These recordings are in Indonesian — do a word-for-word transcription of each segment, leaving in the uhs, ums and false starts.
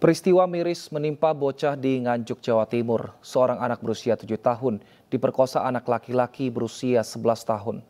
Peristiwa miris menimpa bocah di Nganjuk, Jawa Timur. Seorang anak berusia tujuh tahun diperkosa anak laki-laki berusia sebelas tahun.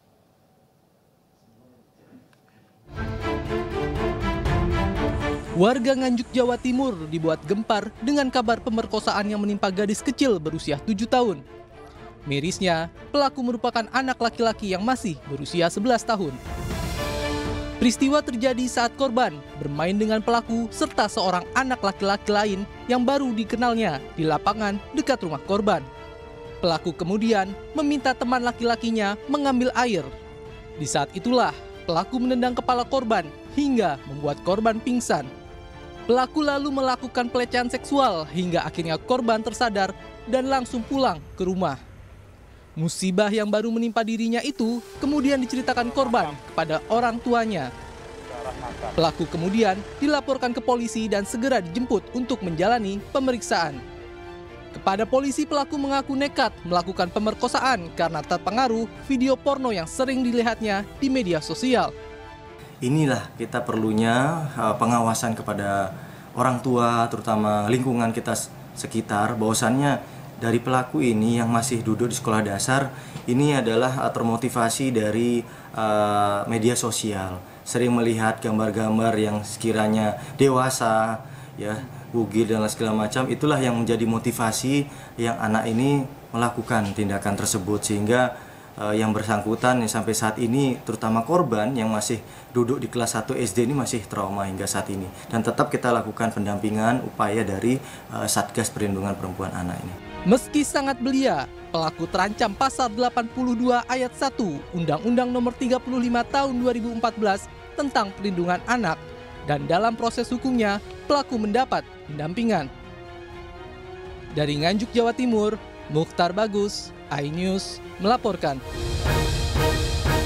Warga Nganjuk, Jawa Timur dibuat gempar dengan kabar pemerkosaan yang menimpa gadis kecil berusia tujuh tahun. Mirisnya, pelaku merupakan anak laki-laki yang masih berusia sebelas tahun. Peristiwa terjadi saat korban bermain dengan pelaku serta seorang anak laki-laki lain yang baru dikenalnya di lapangan dekat rumah korban. Pelaku kemudian meminta teman laki-lakinya mengambil air. Di saat itulah pelaku menendang kepala korban hingga membuat korban pingsan. Pelaku lalu melakukan pelecehan seksual hingga akhirnya korban tersadar dan langsung pulang ke rumah. Musibah yang baru menimpa dirinya itu kemudian diceritakan korban kepada orang tuanya. Pelaku kemudian dilaporkan ke polisi dan segera dijemput untuk menjalani pemeriksaan. Kepada polisi, pelaku mengaku nekat melakukan pemerkosaan karena terpengaruh video porno yang sering dilihatnya di media sosial. Inilah kita perlunya pengawasan kepada orang tua, terutama lingkungan kita sekitar, bahwasannya dari pelaku ini yang masih duduk di sekolah dasar, ini adalah termotivasi dari uh, media sosial. Sering melihat gambar-gambar yang sekiranya dewasa, ya, bugil dan segala macam. Itulah yang menjadi motivasi yang anak ini melakukan tindakan tersebut, sehingga uh, yang bersangkutan yang sampai saat ini, terutama korban yang masih duduk di kelas satu S D ini masih trauma hingga saat ini. Dan tetap kita lakukan pendampingan upaya dari uh, Satgas Perlindungan Perempuan Anak ini. Meski sangat belia, pelaku terancam pasal delapan puluh dua ayat satu Undang-Undang Nomor tiga puluh lima Tahun dua ribu empat belas tentang Perlindungan Anak, dan dalam proses hukumnya pelaku mendapat pendampingan. Dari Nganjuk, Jawa Timur, Mukhtar Bagus, iNews melaporkan.